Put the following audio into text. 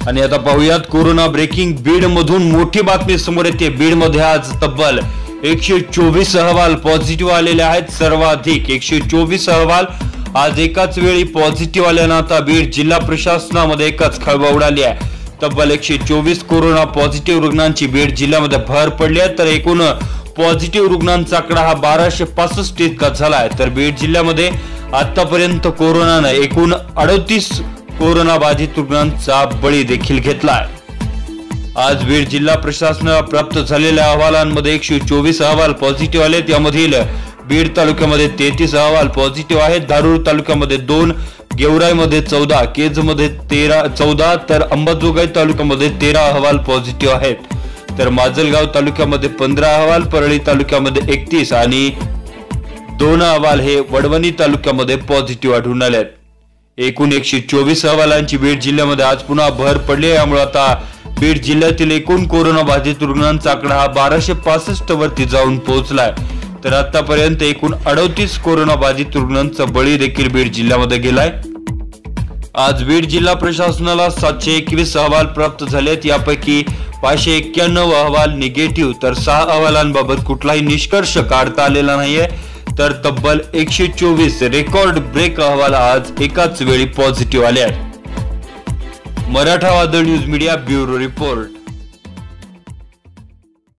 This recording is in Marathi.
आणि आता पाहूयात कोरोना ब्रेकिंग बीड मधून मोठी बातमी समोर येते। बीड मध्ये आज तब्बल 124 अहवाल पॉझिटिव्ह आलेले आहेत। सर्वाधिक 124 अहवाल आज एकाच वेळी पॉझिटिव्ह आल्यानं आता बीड जिल्हा प्रशासनामध्ये एकच खळबळ उडाली आहे। तब्बल 124 कोरोना पॉझिटिव्ह रुग्णांची बीड जिल्ह्यामध्ये भर पडली आहे। तर एकूण पॉझिटिव्ह रुग्णांचा आकडा हा 1265 इतका झाला आहे। तर बीड जिल्ह्यामध्ये आतापर्यंत कोरोनाने एकूण 38 कोरोना बाधित रुग्णांचा बळी देखील घेतला आहे। आज बीड जिल्हा प्रशासनाला प्राप्त झालेल्या अहवालांमध्ये 124 अहवाल पॉझिटिव्ह आले। त्यामधील बीड तालुक्यामध्ये 33 अहवाल पॉझिटिव्ह आहेत। धारूर तालुक्यामध्ये 2, गेवराईमध्ये 14, केजमध्ये 14 तर अंबाजोगाई तालुक्यामध्ये 13 अहवाल पॉझिटिव्ह आहेत। तर माजलगाव तालुक्यामध्ये 15 अहवाल, परळी तालुक्यामध्ये 31 आणि 2 अहवाल हे वडवणी तालुक्यामध्ये पॉझिटिव्ह आढळून आले आहेत। एकूण 124 अहवालांची बीड जिल्ह्यामध्ये आज पुन्हा भर पडली आहे। यामुळे आता बीड जिल्ह्यातील एकूण कोरोना बाधित रुग्णांचा आकडा हा 1265 वरती जाऊन पोहोचलाय। तर आतापर्यंत एकूण 38 कोरोना बाधित रुग्णांचा बळी देखील बीड जिल्ह्यामध्ये गेलाय। आज बीड जिल्हा प्रशासनाला 721 अहवाल प्राप्त झालेत। यापैकी 591 अहवाल निगेटिव्ह तर 6 अहवालांबाबत कुठलाही निष्कर्ष काढता आलेला नाहीये। तर तब्बल 124 रेकॉर्ड ब्रेक अहवाल आज एकाच वेळी पॉझिटिव्ह आले आहेत। मराठा वादळ न्यूज मीडिया ब्युरो रिपोर्ट।